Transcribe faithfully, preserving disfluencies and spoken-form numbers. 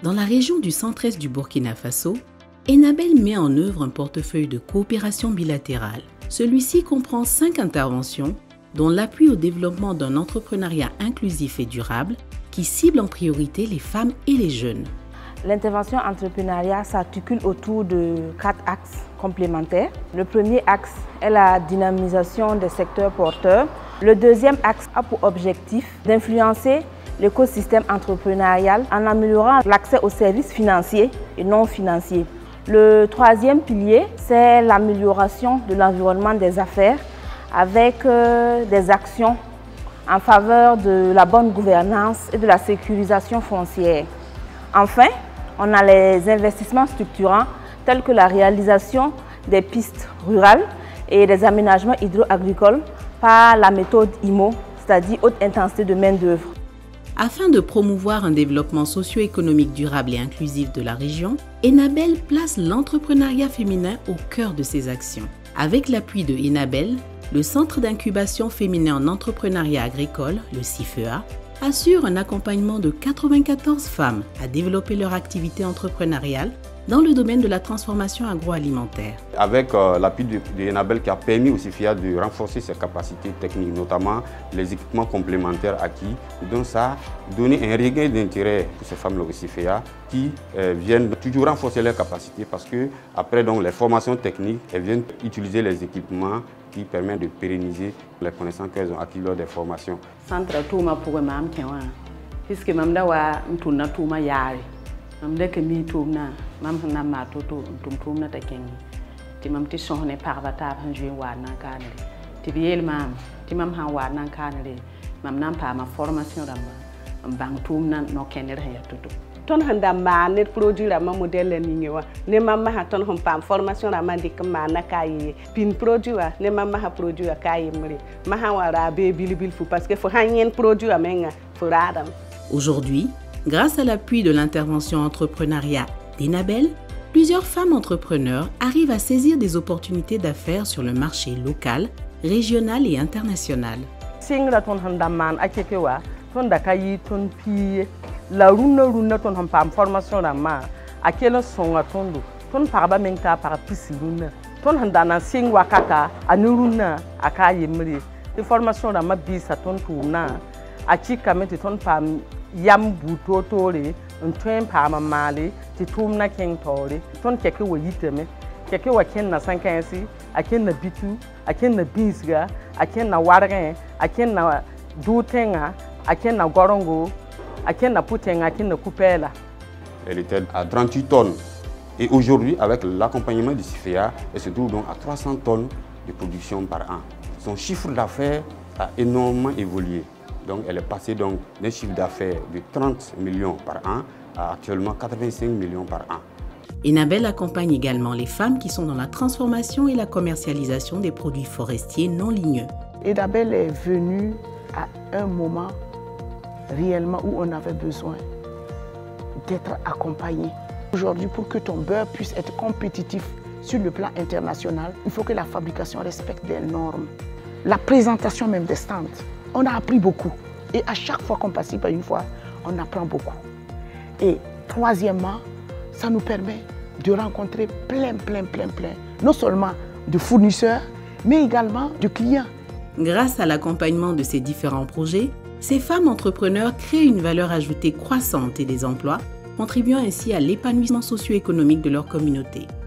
Dans la région du centre-est du Burkina Faso, Enabel met en œuvre un portefeuille de coopération bilatérale. Celui-ci comprend cinq interventions, dont l'appui au développement d'un entrepreneuriat inclusif et durable qui cible en priorité les femmes et les jeunes. L'intervention entrepreneuriale s'articule autour de quatre axes complémentaires. Le premier axe est la dynamisation des secteurs porteurs. Le deuxième axe a pour objectif d'influencer l'écosystème entrepreneurial en améliorant l'accès aux services financiers et non financiers. Le troisième pilier, c'est l'amélioration de l'environnement des affaires avec euh, des actions en faveur de la bonne gouvernance et de la sécurisation foncière. Enfin, on a les investissements structurants tels que la réalisation des pistes rurales et des aménagements hydro-agricoles par la méthode I M O, c'est-à-dire haute intensité de main-d'œuvre. Afin de promouvoir un développement socio-économique durable et inclusif de la région, Enabel place l'entrepreneuriat féminin au cœur de ses actions. Avec l'appui de Enabel, le Centre d'incubation féminin en entrepreneuriat agricole, le C I F E A, assure un accompagnement de quatre-vingt-quatorze femmes à développer leur activité entrepreneuriale dans le domaine de la transformation agroalimentaire. Avec euh, l'appui de, de Enabel qui a permis au C I F E A de renforcer ses capacités techniques, notamment les équipements complémentaires acquis. Donc ça a donné un regain d'intérêt pour ces femmes au C I F E A qui euh, viennent toujours renforcer leurs capacités parce que après donc, les formations techniques, elles viennent utiliser les équipements qui permettent de pérenniser les connaissances qu'elles ont acquises lors des formations. Centre Touma pour mam kiwa puisque mam da wa ntuna Touma yari mam da ke mi Touma mam na ma to to tum Touma ta kengi ti mam ti sohne parba ta ban jwe wa na kanle ti biel mam ti mam ha wa na kanle mam nan pa ma formation da mam bang Touma no kenere ya to to ton handa ma net produit la ma modèle ni wa ne mam ma ton hom pam formation la ma dik ma na kay pin produit wa ne mam ma produit wa kay mri ma ha wara be bilibil fu parce que fo hanyen produit a menga fo radam. Aujourd'hui, grâce à l'appui de l'intervention entrepreneuriat d'Enabel, plusieurs femmes entrepreneurs arrivent à saisir des opportunités d'affaires sur le marché local, régional et international. Singra ton handa man akekewa ton da kay ton pi la runa runa ton hom pam formation la ma akelo songa tondo ton parba menka par pisi runa ton handa na sing wakata anuruna akaye mri de formation la ma bisa ton tuna achika meti ton pam yam butotore ntwen pam mali ti tumna king tore ton keke wo yiteme keke wa ken na sankansi aken na bitu aken na binsga aken na wargen aken na dutenga aken na gorongo. Elle était à trente-huit tonnes et aujourd'hui, avec l'accompagnement du C I F E A, elle se trouve donc à trois cents tonnes de production par an. Son chiffre d'affaires a énormément évolué. Donc elle est passée d'un chiffre d'affaires de trente millions par an à actuellement quatre-vingt-cinq millions par an. Enabel accompagne également les femmes qui sont dans la transformation et la commercialisation des produits forestiers non ligneux. Enabel est venue à un moment réellement où on avait besoin d'être accompagné. Aujourd'hui, pour que ton beurre puisse être compétitif sur le plan international, il faut que la fabrication respecte des normes. La présentation même des stands, on a appris beaucoup. Et à chaque fois qu'on participe à une fois, on apprend beaucoup. Et troisièmement, ça nous permet de rencontrer plein, plein, plein, plein, non seulement de fournisseurs, mais également de clients. Grâce à l'accompagnement de ces différents projets, ces femmes entrepreneurs créent une valeur ajoutée croissante et des emplois, contribuant ainsi à l'épanouissement socio-économique de leur communauté.